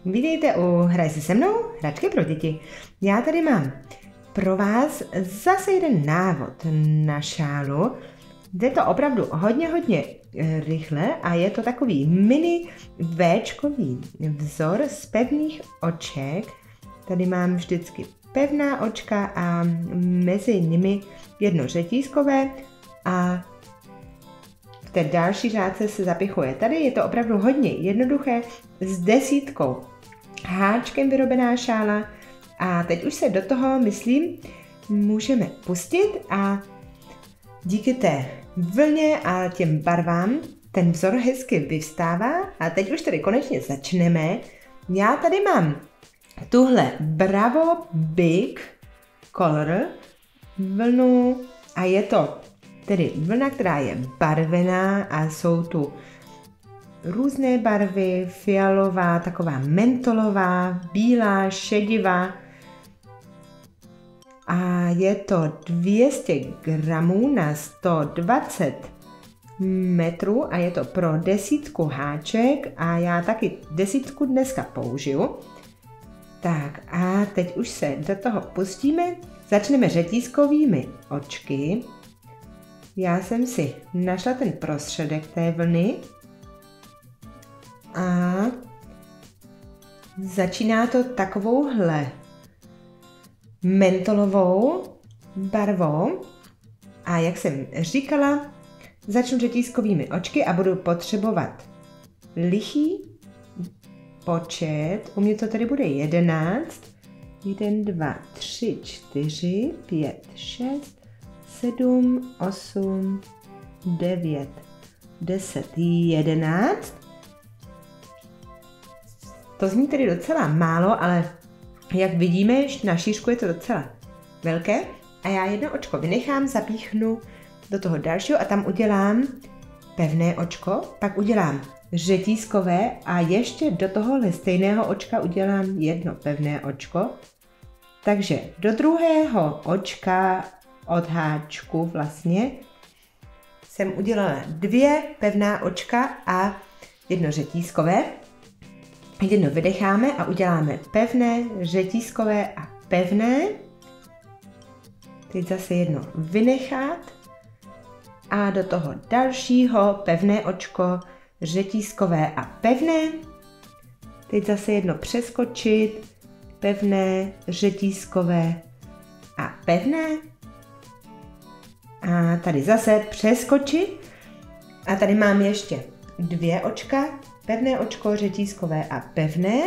Vítejte u Hraj si se mnou, hračky pro děti. Já tady mám pro vás zase jeden návod na šálu. Jde to opravdu hodně rychle a je to takový mini véčkový vzor z pevných oček. Tady mám vždycky pevná očka a mezi nimi jedno řetízkové a v té další řádce se zapichuje. Tady je to opravdu hodně jednoduché, s desítkou háčkem vyrobená šála a teď už se do toho, myslím, můžeme pustit a díky té vlně a těm barvám ten vzor hezky vyvstává a teď už tady konečně začneme. Já tady mám tuhle Bravo Big Color vlnu a je to tedy vlna, která je barvená a jsou tu různé barvy, fialová, taková mentolová, bílá, šedivá a je to 200 gramů na 120 metrů a je to pro desítku háček a já taky desítku dneska použiju. Tak a teď už se do toho pustíme, začneme řetízkovými očky. Já jsem si našla ten prostředek té vlny a začíná to takovouhle mentolovou barvou a jak jsem říkala, začnu řetízkovými očky a budu potřebovat lichý počet, u mě to tady bude 11, 1, 2, 3, 4, 5, 6, 7, 8, 9, 10, 11. To zní tedy docela málo, ale jak vidíme, na šířku je to docela velké. A já jedno očko vynechám, zapíchnu do toho dalšího a tam udělám pevné očko, pak udělám řetízkové a ještě do tohohle stejného očka udělám jedno pevné očko. Takže do druhého očka od háčku vlastně jsem udělala 2 pevná očka a jedno řetízkové. Jedno vydecháme a uděláme pevné, řetízkové a pevné. Teď zase jedno vynechat a do toho dalšího pevné očko, řetízkové a pevné. Teď zase jedno přeskočit, pevné, řetízkové a pevné. A tady zase přeskočit. A tady mám ještě 2 očka, pevné očko, řetízkové a pevné.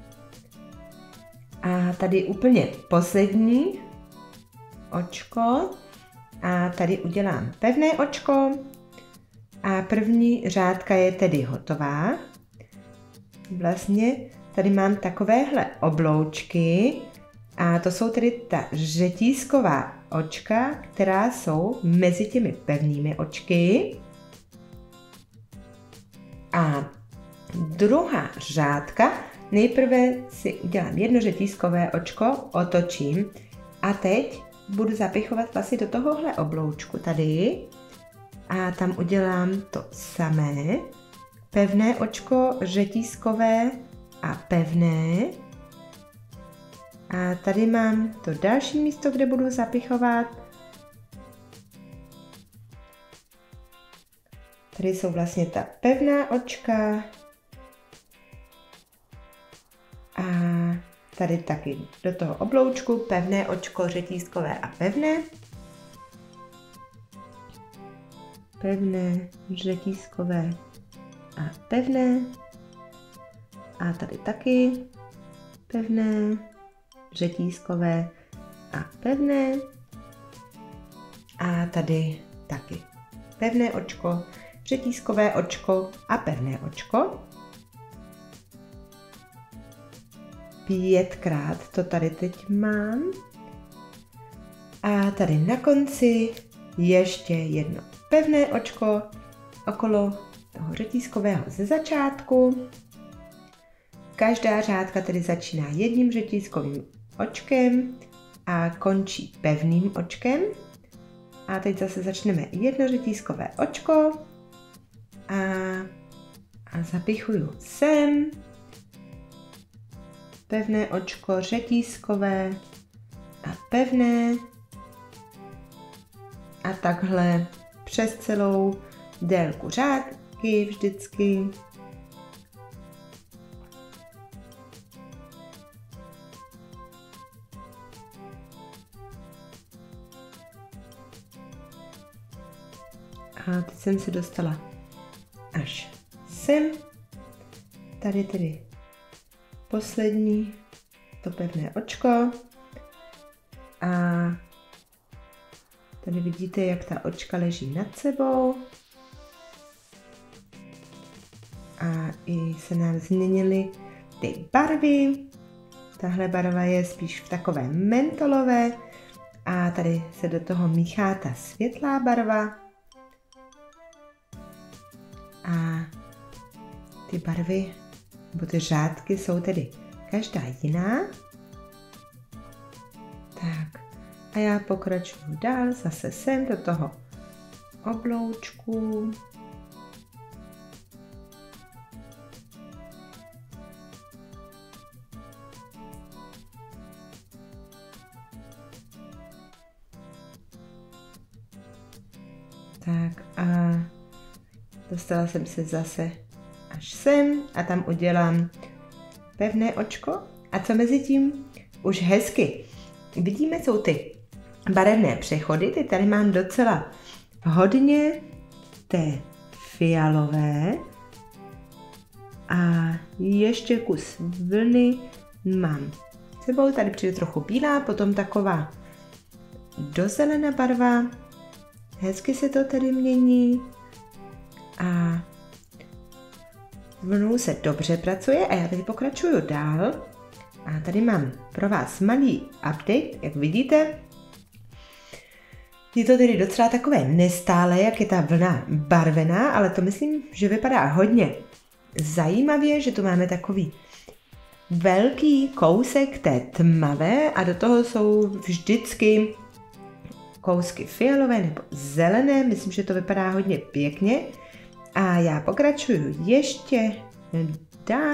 A tady úplně poslední očko. A tady udělám pevné očko. A první řádka je tedy hotová. Vlastně tady mám takovéhle obloučky. A to jsou tedy ta řetízková očka, která jsou mezi těmi pevnými očky. A druhá řádka, nejprve si udělám jedno řetízkové očko, otočím a teď budu zapichovat vlastně do tohohle obloučku tady a tam udělám to samé, pevné očko, řetízkové a pevné. A tady mám to další místo, kde budu zapichovat. Tady jsou vlastně ta pevná očka. A tady taky do toho obloučku pevné očko, řetízkové a pevné. Pevné, řetízkové a pevné. A tady taky pevné, řetízkové a pevné. A tady taky pevné očko, řetízkové očko a pevné očko. 5krát to tady teď mám. A tady na konci ještě jedno pevné očko okolo toho řetízkového ze začátku. Každá řádka tedy začíná jedním řetízkovým očkem a končí pevným očkem. A teď zase začneme jedno řetízkové očko a zapichuju sem pevné očko, řetízkové a pevné. A takhle přes celou délku řádky vždycky. A teď jsem se dostala až sem. Tady tedy poslední to pevné očko. A tady vidíte, jak ta očka leží nad sebou. A i se nám změnily ty barvy. Tahle barva je spíš v takové mentolové. A tady se do toho míchá ta světlá barva. A ty barvy, nebo ty řádky jsou tedy každá jiná. Tak a já pokračuju dál, zase sem do toho obloučku. Tak a dostala jsem se zase až sem a tam udělám pevné očko. A co mezi tím? Už hezky. Vidíme, jsou ty barevné přechody. Ty tady mám docela hodně té fialové. A ještě kus vlny mám sebou. Tady přijde trochu bílá, potom taková dozelená barva. Hezky se to tady mění. A vlnou se dobře pracuje a já tady pokračuju dál. A tady mám pro vás malý update, jak vidíte. Je to tedy docela takové nestále, jak je ta vlna barvená, ale to myslím, že vypadá hodně zajímavě, že tu máme takový velký kousek té tmavé a do toho jsou vždycky kousky fialové nebo zelené. Myslím, že to vypadá hodně pěkně. A já pokračuju ještě dál.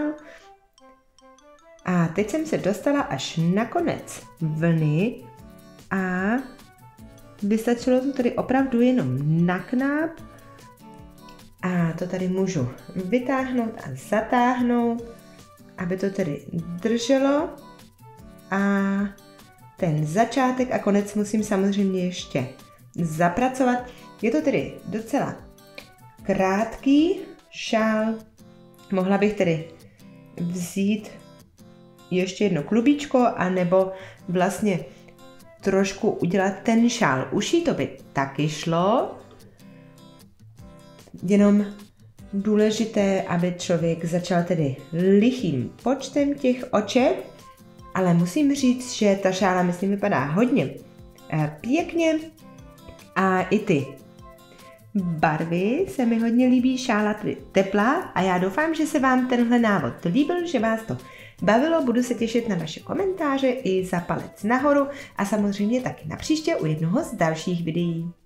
A teď jsem se dostala až na konec vlny a vystačilo to tady opravdu jenom na knáp. A to tady můžu vytáhnout a zatáhnout, aby to tedy drželo. A ten začátek a konec musím samozřejmě ještě zapracovat. Je to tedy docela krátký šál. Mohla bych tedy vzít ještě jedno klubíčko, anebo vlastně trošku udělat ten šál uší, to by taky šlo. Jenom důležité, aby člověk začal tedy lichým počtem těch oček, ale musím říct, že ta šála, myslím, vypadá hodně pěkně a i ty barvy se mi hodně líbí, šála tedy teplá a já doufám, že se vám tenhle návod líbil, že vás to bavilo, budu se těšit na vaše komentáře i za palec nahoru a samozřejmě taky na příště u jednoho z dalších videí.